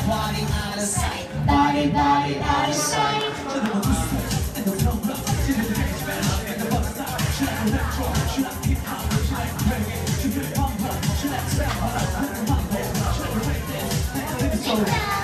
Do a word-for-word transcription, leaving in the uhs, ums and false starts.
Body out of sight, body, body out of sight. Should I